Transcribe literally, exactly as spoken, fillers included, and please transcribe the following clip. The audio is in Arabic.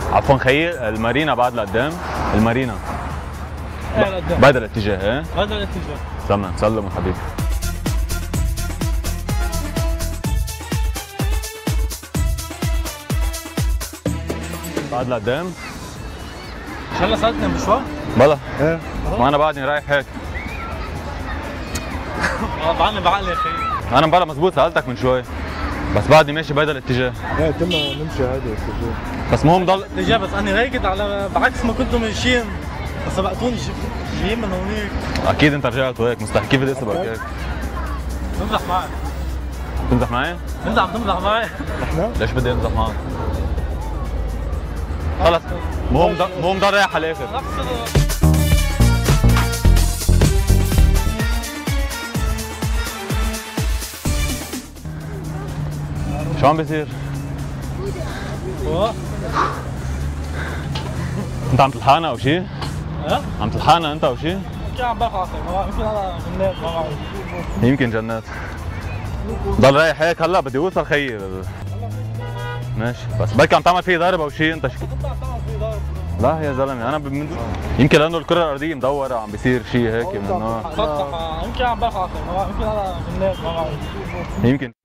عفوا خيي، المارينا بعد لقدام. المارينا ايه لقدام بهذا الاتجاه. ايه هذا الاتجاه. تمام، سلموا حبيبي. بعد لقدام. مش هلا سالتني مشوار؟ بلا ايه ما انا بعدني رايح هيك. اه بعدني بعقلي يا اخي. انا مبلا مزبوط سالتك من شوي، بس بعدني ماشي بهذا الاتجاه. ايه تمام نمشي هذا الاتجاه. بس مو مضل. اتجاه بس انا رايقد على بعكس ما كنتوا ماشيين، بس سبقتوني جايين من هونيك. اكيد انت رجعت وهيك مستحيل، كيف بدي اسبقك هيك؟ تمزح معي. تمزح معي؟ انت عم تمزح معي؟ احنا؟ ليش بدي امزح معك؟ خلص مو مضل مو مضل رايح على الاخر. شو عم بيصير؟ هو انت عم تلحقنا او شيء؟ ها؟ عم تلحقنا انت او شيء؟ يمكن عم بلحق يمكن هذا جنات ما بعرف. يمكن جنات. ضل رايح هيك هلا بدي اوصل خيي. ماشي بس بركي عم تعمل فيه ضرب او شيء انت شو؟ انت عم تعمل في ضرب. لا يا زلمه انا بمن... يمكن لانه الكره الارضيه مدوره عم بيصير شيء هيك من النوع. صح صح يمكن عم بلحق يمكن هذا جنات ما بعرف. يمكن